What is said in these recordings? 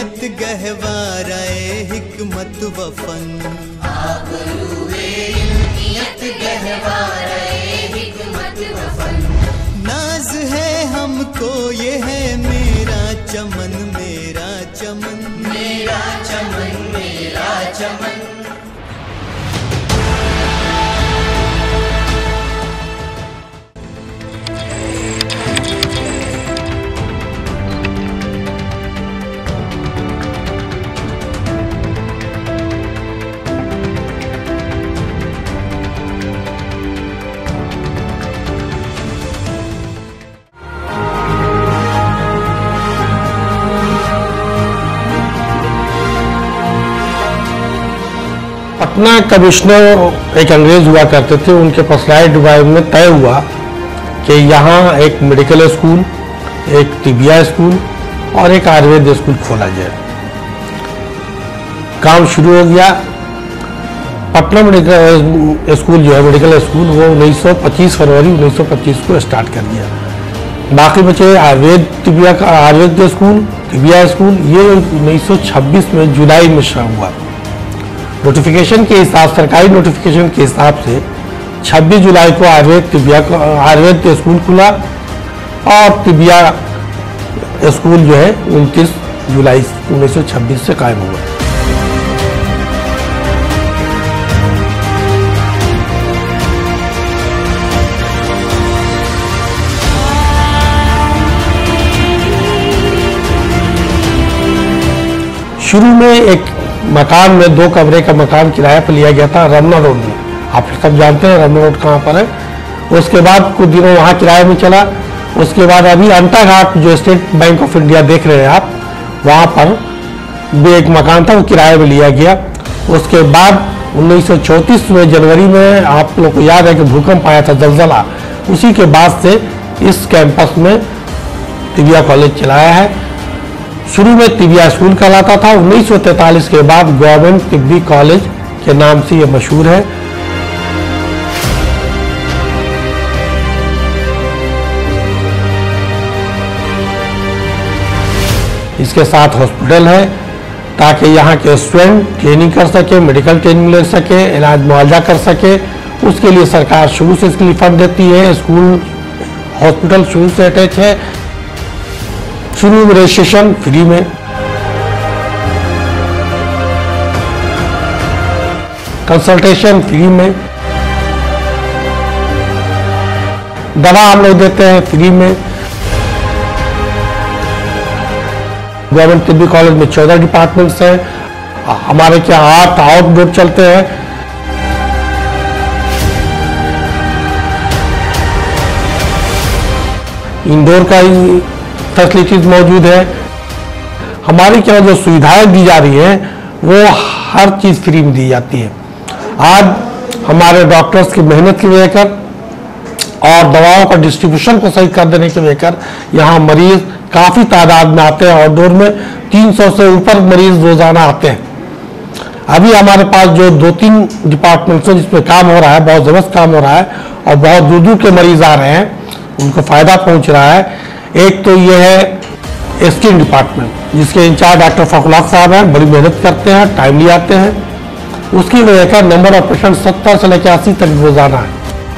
नियत गहवाराए हिकमत वफन, नियत गहवाराए हिकमत वफन। नाज है हमको ये है मेरा चमन, मेरा चमन, मेरा चमन, मेरा चमन। पटना कमिश्नर एक अंग्रेज हुआ करते थे, उनके पर्सनैलिटी डिवाइड में तय हुआ कि यहाँ एक मेडिकल स्कूल, एक तिबिया स्कूल और एक आयुर्वेद स्कूल खोला जाए। काम शुरू हो गया। पटना मेडिकल स्कूल जो है मेडिकल स्कूल वो 1925 फरवरी 1925 को स्टार्ट कर दिया। बाकी बचे आयुर्वेद तिबिया का आयुर्वेद स्कूल, तिबिया स्कूल, ये 1926 में जुलाई में शुरू हुआ। नोटिफिकेशन के हिसाब, सरकारी नोटिफिकेशन के हिसाब से 26 जुलाई को आयुर्वेद स्कूल खुला और तिबिया स्कूल जो है 29 जुलाई 1926 से कायम हुआ। शुरू में एक मकान में 2 कमरे का मकान किराए पर लिया गया था रमना रोड में। आप सब जानते हैं रमना रोड कहाँ पर है। उसके बाद कुछ दिनों वहाँ किराए में चला। उसके बाद अभी अंता घाट जो स्टेट बैंक ऑफ इंडिया देख रहे हैं आप, वहाँ पर भी एक मकान था, वो किराए में लिया गया। उसके बाद 1934 में जनवरी में आप लोग को याद है कि भूकंप आया था, जलजला। उसी के बाद से इस कैंपस में तिबिया कॉलेज चलाया है। शुरू में तिबिया स्कूल कहलाता था। 1943 के बाद गवर्नमेंट तिब्बी कॉलेज के नाम से ये मशहूर है। इसके साथ हॉस्पिटल है ताकि यहाँ के स्टूडेंट ट्रेनिंग कर सके, मेडिकल ट्रेनिंग ले सके, इलाज मुआवजा कर सके। उसके लिए सरकार शुरू से इसके लिए फंड देती है। स्कूल हॉस्पिटल शुरू से अटैच है। शुरू में रजिस्ट्रेशन फ्री में, कंसल्टेशन फ्री में, दवा हम लोग देते हैं फ्री में। गवर्नमेंट तिब्बी कॉलेज में 14 डिपार्टमेंट्स हैं। हमारे क्या 8 आउटडोर चलते हैं। इंडोर का ही फैसिलिटीज मौजूद है। हमारी क्या जो सुविधाएं दी जा रही है वो हर चीज़ फ्री में दी जाती है। आज हमारे डॉक्टर्स की मेहनत की लेकर और दवाओं का डिस्ट्रीब्यूशन को सही कर देने के लेकर यहाँ मरीज काफ़ी तादाद में आते हैं। आउटडोर में 300 से ऊपर मरीज रोजाना आते हैं। अभी हमारे पास जो 2-3 डिपार्टमेंट्स हैं जिसमें काम हो रहा है, बहुत ज़बरदस्त काम हो रहा है और बहुत दूर दूर के मरीज आ रहे हैं, उनको फ़ायदा पहुँच रहा है। एक तो ये है स्किन डिपार्टमेंट जिसके इंचार्ज डॉक्टर फखरुल हक साहब हैं, बड़ी मेहनत करते हैं, टाइमली आते हैं। उसकी वजह का नंबर ऑफ पेशेंट 70 से लेकर 80 तक रोजाना है।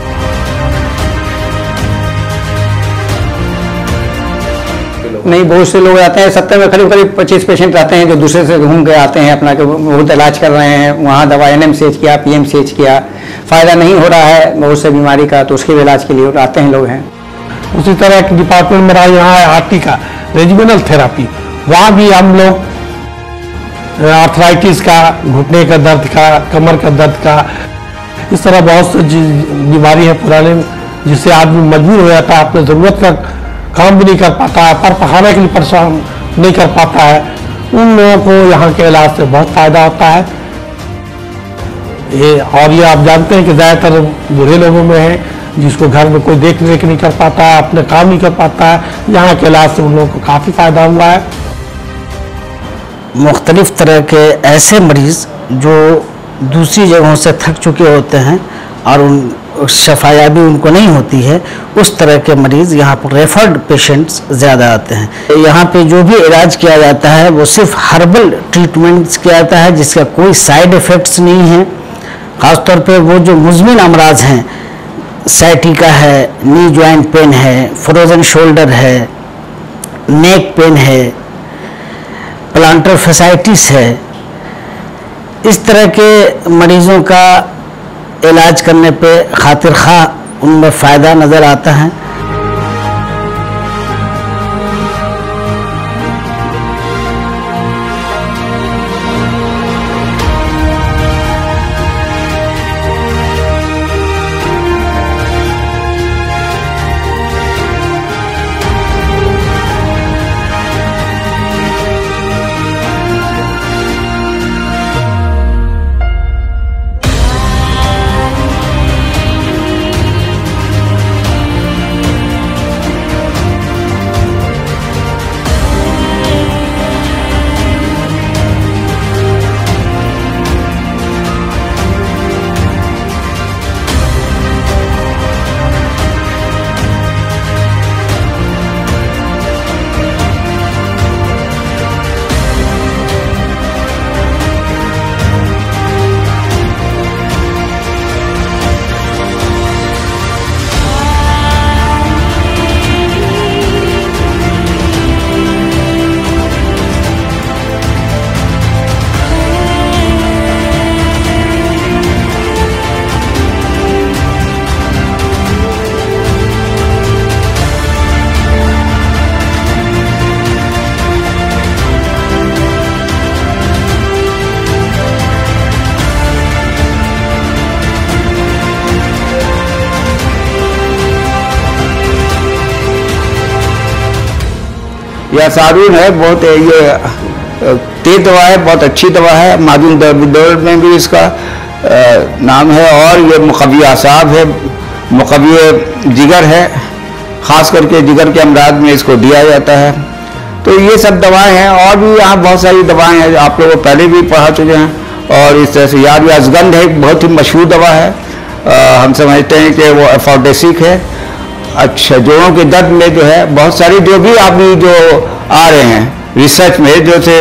नहीं, बहुत से लोग आते हैं। 70 में करीब 25 पेशेंट आते हैं जो दूसरे से घूम के आते हैं, अपना के बहुत इलाज कर रहे हैं। वहाँ दवा NMCH किया, PMCH किया, फ़ायदा नहीं हो रहा है बहुत से बीमारी का, तो उसके इलाज के लिए आते हैं लोग हैं। उसी तरह एक डिपार्टमेंट मेरा यहाँ है RT का, रेजिमिनल थेरापी। वहाँ भी हम लोग आर्थराइटिस का, घुटने का दर्द का, कमर का दर्द का, इस तरह बहुत सी बीमारी है पुराने जिससे आदमी मजबूर हो जाता है, अपने ज़रूरत का काम भी नहीं कर पाता है, पर पखाने के लिए परेशान नहीं कर पाता है। उन लोगों को यहाँ के इलाज से बहुत फ़ायदा होता है। और ये आप जानते हैं कि ज़्यादातर बूढ़े लोगों में है जिसको घर में कोई देख रेख नहीं कर पाता है, अपने काम नहीं कर पाता है। यहाँ के इलाज से उन लोगों को काफ़ी फ़ायदा हुआ है। मुख्तलिफ़ तरह के ऐसे मरीज़ जो दूसरी जगहों से थक चुके होते हैं और शफायाबी उनको नहीं होती है, उस तरह के मरीज़ यहाँ पर रेफर्ड पेशेंट्स ज़्यादा आते हैं। यहाँ पे जो भी इलाज किया जाता है वो सिर्फ हर्बल ट्रीटमेंट्स किया जाता है, जिसका कोई साइड इफ़ेक्ट्स नहीं है। ख़ासतौर पे वो जो मुज़मिन अमराज हैं, साइटिका है, नी जॉइंट पेन है, फ्रोजन शोल्डर है, नेक पेन है, प्लांटर फैसाइटिस है, इस तरह के मरीज़ों का इलाज करने पे खातिर खा उनमें फ़ायदा नज़र आता है। यह सारून है, बहुत ये तेज दवा है, बहुत अच्छी दवा है। माजून दर्द में भी इसका नाम है। और ये मुक़व्वी आसाब है, मुक़व्वी जिगर है, ख़ास करके जिगर के अमराज में इसको दिया जाता है। तो ये सब दवाएं हैं। और भी यहाँ बहुत सारी दवाएं हैं, आप लोग पहले भी पढ़ा चुके हैं। और इस तरह से याद अजगंध है, बहुत ही मशहूर दवा है। हम समझते हैं कि वो एफोर्डेसिक है। अच्छा, जोड़ों के दर्द में जो है बहुत सारी जो भी अभी जो आ रहे हैं रिसर्च में, जैसे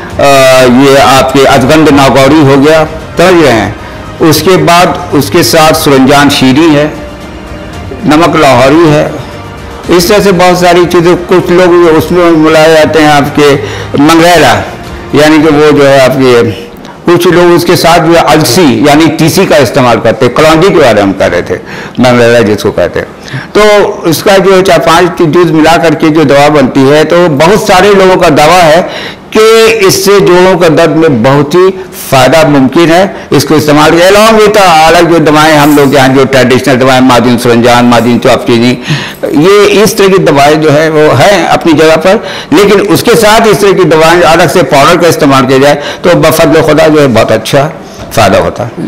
ये आपके अजगंध नागौरी हो गया, समझ रहे हैं। उसके बाद उसके साथ सुरंजान शीरी है, नमक लाहौरी है। इस तरह से बहुत सारी चीज़ें, कुछ लोग उसमें मिलाए जाते हैं आपके मंगरेला, यानी कि वो जो है आपके, कुछ लोग उसके साथ जो अलसी यानी तीसी का इस्तेमाल करते हैं। कलौंजी के बारे में हम कह रहे थे, मंगरेला जिसको कहते हैं। तो इसका जो 4-5 चीज़ मिला करके जो दवा बनती है, तो बहुत सारे लोगों का दावा है कि इससे जोड़ों का दर्द में बहुत ही फ़ायदा मुमकिन है। इसको इस्तेमाल किया अलॉन्ग विद अलग जो दवाएं हम लोग यहाँ जो ट्रेडिशनल दवाएं, माजिन सुरंजान, माजिन चौपचीनी, ये इस तरह की दवाएं जो है वो हैं अपनी जगह पर। लेकिन उसके साथ इस तरह की दवाएं अलग से पाउडर का इस्तेमाल किया जाए तो बफज़ल खुदा जो है बहुत अच्छा फ़ायदा होता है।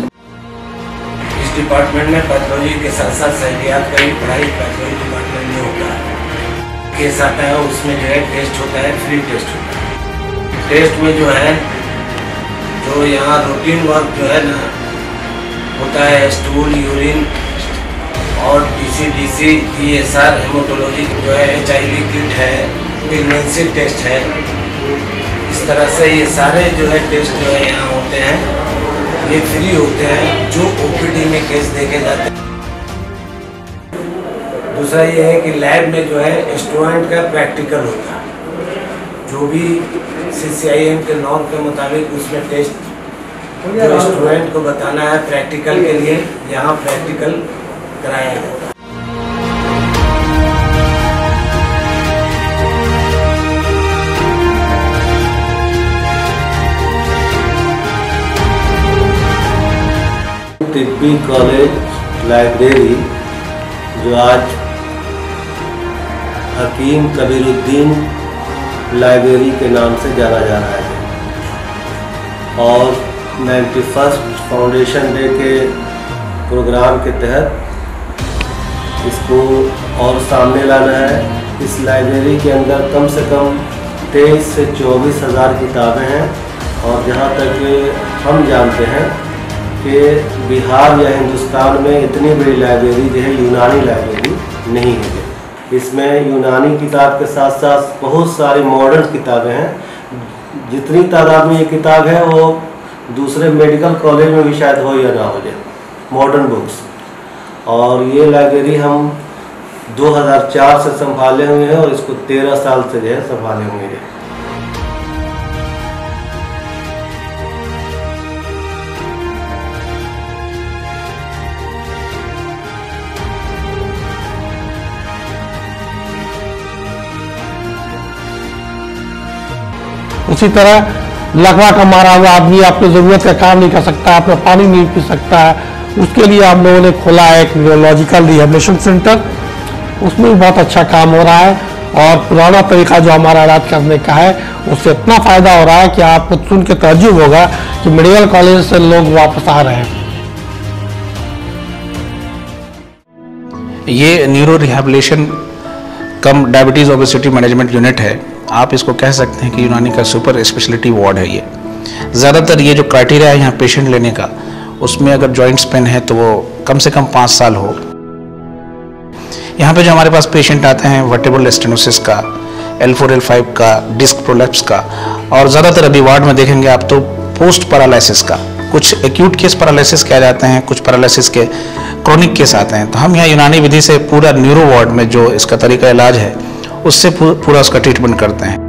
इस डिपार्टमेंट में पैथोलॉजी के साथ साथ सहलियात का भी पढ़ाई पैथोलॉजी डिपार्टमेंट में होता है। केस आता है उसमें जो है टेस्ट होता है, फ्री टेस्ट होता है। टेस्ट में जो है जो यहाँ रूटीन वर्क जो है ना होता है, स्टूल, यूरिन और डीसी, ESR, हेमोटोलॉजी जो है, HIV किट है, प्रेगनेंसी टेस्ट है। इस तरह से ये सारे जो है टेस्ट जो है यहाँ होते हैं, ये फ्री होते हैं जो OPD में केस देखे जाते हैं। दूसरा ये है कि लैब में जो है स्टूडेंट का प्रैक्टिकल होता है, जो भी CCIM के नॉर्म के मुताबिक उसमें टेस्ट जो स्टूडेंट को बताना है प्रैक्टिकल के लिए, यहाँ प्रैक्टिकल कराया जाता है। तिब्बी कॉलेज लाइब्रेरी जो आज हकीम कबीरुद्दीन लाइब्रेरी के नाम से जाना जा रहा है, और 91st फाउंडेशन डे के प्रोग्राम के तहत इसको और सामने लाना है। इस लाइब्रेरी के अंदर कम से कम 23 से 24 हज़ार किताबें हैं, और जहाँ तक हम जानते हैं कि बिहार या हिंदुस्तान में इतनी बड़ी लाइब्रेरी जो है यूनानी लाइब्रेरी नहीं है। इसमें यूनानी किताब के साथ साथ बहुत सारी मॉडर्न किताबें हैं। जितनी तादाद में ये किताब है वो दूसरे मेडिकल कॉलेज में भी शायद हो या ना हो जाए, मॉडर्न बुक्स। और ये लाइब्रेरी हम 2004 से संभाले हुए हैं और इसको 13 साल से जो है संभाले हुए हैं। उसी तरह लकवा का मारा हुआ आदमी अपनी ज़रूरत का काम नहीं कर सकता, अपना पानी नहीं पी सकता है, उसके लिए हम लोगों ने खोला है एक न्यूरोलॉजिकल रिहेबिलिटेशन सेंटर। उसमें भी बहुत अच्छा काम हो रहा है और पुराना तरीका जो हमारा इलाज करने का है उससे इतना फ़ायदा हो रहा है कि आपको सुन के ताज्जुब होगा कि मेडिकल कॉलेज से लोग वापस आ रहे हैं। ये neuro rehabilitation cum diabetes obesity management unit है। आप इसको कह सकते हैं कि यूनानी का सुपर स्पेशलिटी वार्ड है ये। ज़्यादातर ये जो क्राइटेरिया है यहाँ पेशेंट लेने का, उसमें अगर जॉइंट्स पेन है तो वो कम से कम 5 साल हो। यहाँ पे जो हमारे पास पेशेंट आते हैं वर्टेब्रल स्टेनोसिस का, L4 L5 का, डिस्क प्रोलैप्स का, और ज़्यादातर अभी वार्ड में देखेंगे आप तो पोस्ट पैरालिसिस का। कुछ एक्यूट केस पैरालिसिस कह जाते हैं, कुछ पैरालिसिस के क्रोनिक केस आते हैं। तो हम यहाँ यूनानी विधि से पूरा न्यूरो वार्ड में जो इसका तरीका इलाज है उससे पूरा उसका ट्रीटमेंट करते हैं।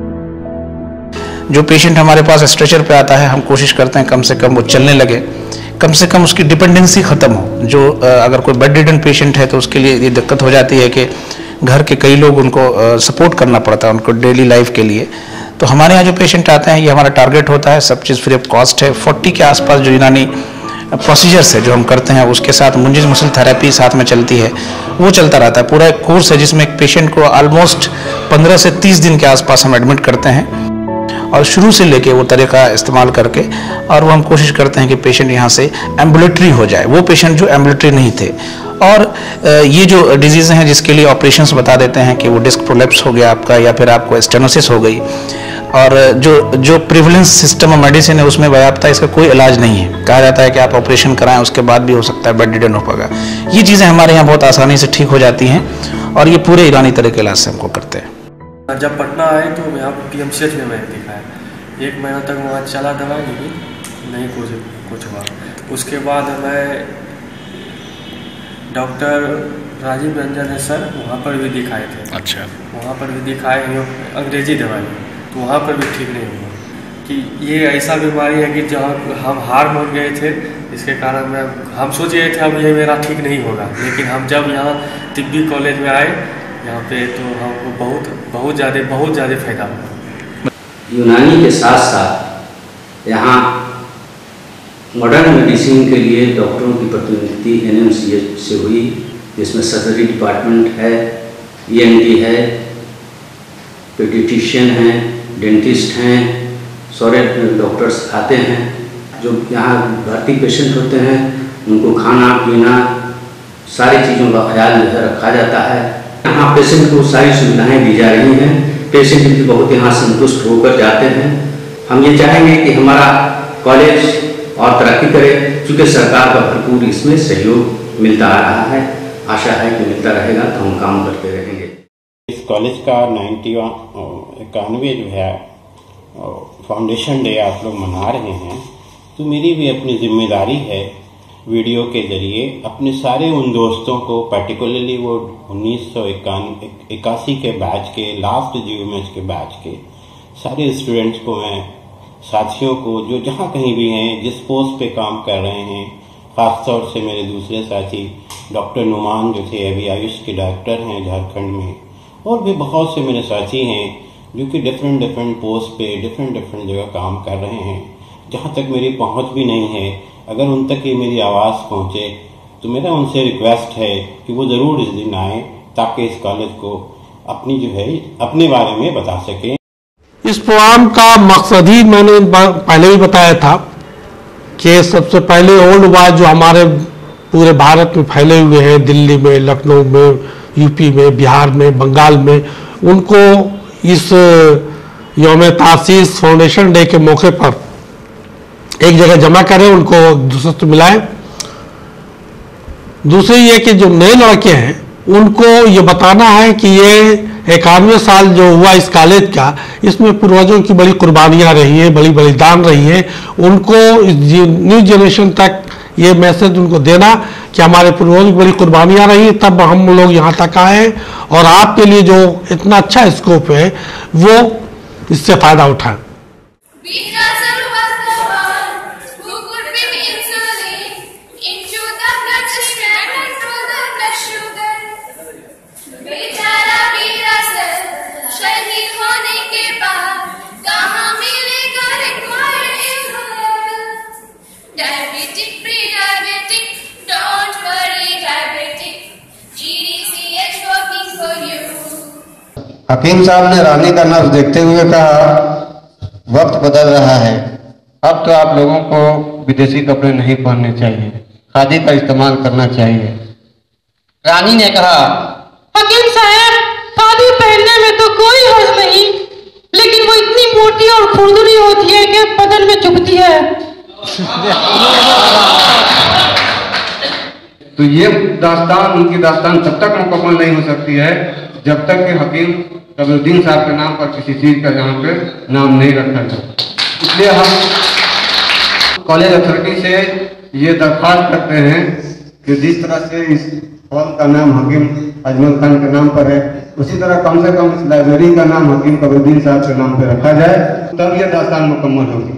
जो पेशेंट हमारे पास स्ट्रेचर पे आता है हम कोशिश करते हैं कम से कम वो चलने लगे, कम से कम उसकी डिपेंडेंसी ख़त्म हो। जो अगर कोई बेड रिडन पेशेंट है तो उसके लिए ये दिक्कत हो जाती है कि घर के कई लोग उनको सपोर्ट करना पड़ता है उनको डेली लाइफ के लिए। तो हमारे यहाँ जो पेशेंट आते हैं ये हमारा टारगेट होता है, सब चीज़ फ्री ऑफ कॉस्ट है। 40 के आसपास जो यूनानी प्रोसीजर्स है जो हम करते हैं, उसके साथ मुंजिज मसल थेरेपी साथ में चलती है, वो चलता रहता है। पूरा एक कोर्स है जिसमें एक पेशेंट को ऑलमोस्ट 15 से 30 दिन के आसपास हम एडमिट करते हैं और शुरू से लेके वो तरीका इस्तेमाल करके, और वो हम कोशिश करते हैं कि पेशेंट यहाँ से एम्बुलेटरी हो जाए, वो पेशेंट जो एम्बुलेटरी नहीं थे। और ये जो डिजीज़ हैं जिसके लिए ऑपरेशंस बता देते हैं कि वो डिस्क प्रोलैप्स हो गया आपका या फिर आपको स्टेनोसिस हो गई, और जो प्रिवलेंस सिस्टम ऑफ मेडिसिन है उसमें व्यापता इसका कोई इलाज नहीं है। कहा जाता है कि आप ऑपरेशन कराएं उसके बाद भी हो सकता है बेड रिडन हो पाएगा। ये चीज़ें हमारे यहाँ बहुत आसानी से ठीक हो जाती हैं और ये पूरे ईरानी तरह के इलाज से हमको करते हैं। जब पटना आए तो यहाँ पर PMCH में मैंने दिखाया, 1 महीना तक वहाँ चला दवा, लेकिन नहीं कुछ हुआ। उसके बाद मैं डॉक्टर राजीव रंजन है सर, वहाँ पर भी दिखाए थे। अच्छा। वहाँ पर भी दिखाए अंग्रेजी दवाई, तो वहाँ पर भी ठीक नहीं हुआ। कि ये ऐसा बीमारी है कि जहाँ हम हार मान गए थे, इसके कारण हम सोच रहे थे अब ये मेरा ठीक नहीं होगा, लेकिन हम जब यहाँ तिब्बी कॉलेज में आए यहाँ पे तो हमको बहुत ज़्यादा फायदा हुआ। यूनानी के साथ साथ यहाँ मॉडर्न मेडिसिन के लिए डॉक्टरों की प्रतिनियुक्ति NMCH से हुई, जिसमें सर्जरी डिपार्टमेंट है, ENT है, पेडिट्रिशियन हैं, डेंटिस्ट हैं, सारे डॉक्टर्स आते हैं। जो यहाँ भर्ती पेशेंट होते हैं उनको खाना पीना सारी चीज़ों का ख्याल जो है रखा जाता है। यहाँ पेशेंट को सारी सुविधाएं दी जा रही हैं, पेशेंट भी बहुत यहाँ संतुष्ट होकर जाते हैं। हम ये चाहेंगे कि हमारा कॉलेज और तरक्की करे, क्योंकि सरकार का भरपूर इसमें सहयोग मिलता आ रहा है। आशा है कि मिलता रहेगा तो हम काम करते रहेंगे। इस कॉलेज का 91 जो है फाउंडेशन डे आप लोग मना रहे हैं, तो मेरी भी अपनी जिम्मेदारी है वीडियो के जरिए अपने सारे उन दोस्तों को, पर्टिकुलरली वो 1981 के बैच के लास्ट GUMH के बैच के सारे स्टूडेंट्स को, मैं साथियों को जो जहाँ कहीं भी हैं, जिस पोस्ट पे काम कर रहे हैं, ख़ासतौर से मेरे दूसरे साथी डॉक्टर नुमान जो थे अभी आयुष के डॉक्टर हैं झारखंड में, और भी बहुत से मेरे साथी हैं जो कि डिफरेंट पोस्ट पे डिफरेंट जगह काम कर रहे हैं। जहाँ तक मेरी पहुँच भी नहीं है, अगर उन तक ये मेरी आवाज़ पहुँचे तो मेरा उनसे रिक्वेस्ट है कि वो ज़रूर इस दिन आए, ताकि इस कॉलेज को अपनी जो है अपने बारे में बता सकें। इस प्रोग्राम का मकसद ही मैंने पहले ही बताया था कि सबसे पहले ओल्ड वाइज जो हमारे पूरे भारत में फैले हुए हैं, दिल्ली में, लखनऊ में, यूपी में, बिहार में, बंगाल में, उनको इस यौम तासीस फाउंडेशन डे के मौके पर एक जगह जमा करें, उनको दूसरे से मिलाएं। दूसरी ये कि जो नए लड़के हैं उनको ये बताना है कि ये 91 साल जो हुआ इस कॉलेज का, इसमें पूर्वजों की बड़ी कुर्बानियां रही है, बड़ी बलिदान रही है। उनको न्यू जनरेशन तक ये मैसेज उनको देना कि हमारे पूर्वजों की बड़ी कुर्बानियां रही, तब हम लोग यहाँ तक आए और आपके लिए जो इतना अच्छा स्कोप है वो इससे फायदा उठाएं। हकीम साहब ने रानी का नफ्स देखते हुए कहा, वक्त बदल रहा है, अब तो आप लोगों को विदेशी कपड़े नहीं पहनने चाहिए, खादी का इस्तेमाल करना चाहिए। रानी ने कहा, हकीम साहब, खादी पहनने में तो कोई हर्ज नहीं, लेकिन वो इतनी मोटी और खुरदुरी होती है कि बदन में चुभती है। तो ये दास्तान, उनकी दास्तान तब तक मुकम्मल नहीं हो सकती है जब तक कि हकीम कबीरुद्दीन साहब के नाम पर किसी चीज का यहाँ पे नाम नहीं रखा जाए। इसलिए हम कॉलेज अथॉरिटी से ये दरख्वास्त करते हैं कि जिस तरह से इस हॉल का नाम हकीम अजमल खान के नाम पर है, उसी तरह कम से कम इस लाइब्रेरी का नाम हकीम कबीरुद्दीन साहब के नाम पर रखा जाए, तब यह दास्तान मुकम्मल होगी।